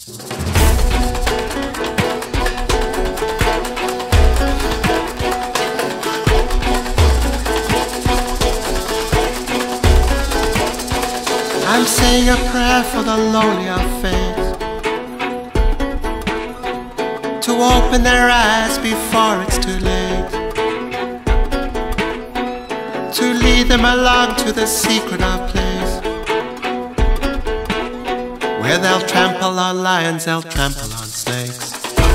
I'm saying a prayer for the lonely of faith, to open their eyes before it's too late, to lead them along to the secret of place, where they'll trample on lions, they'll trample on snakes.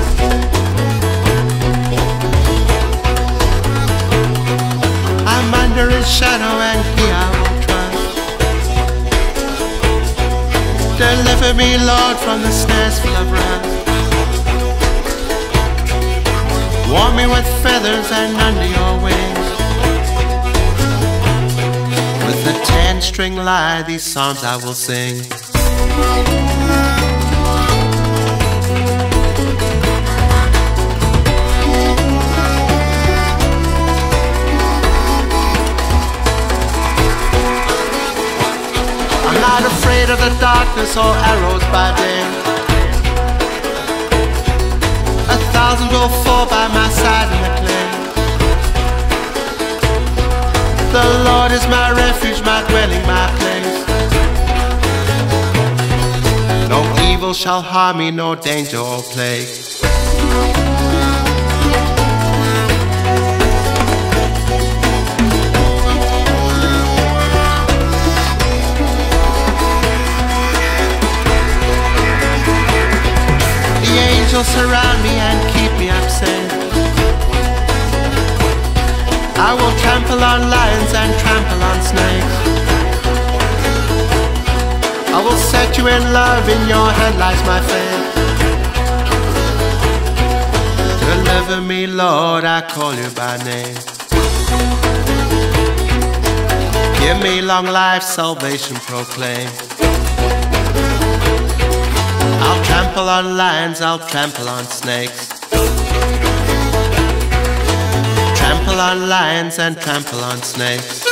I'm under his shadow and he I will trust. Deliver me, Lord, from the snares full of wrath. Warm me with feathers and under your wings. With the 10-string lyre, these songs I will sing. I'm not afraid of the darkness or arrows by day. 1,000 will fall by my side in the clay. The Lord is my refuge, my dwelling, my place. No evil shall harm me, no danger or plague. Surround me and keep me up safe. I will trample on lions and trample on snakes. I will set you in love, in your hand lies my faith. Deliver me, Lord, I call you by name. Give me long life, salvation proclaim. I'll trample on lions, I'll trample on snakes. Trample on lions and trample on snakes.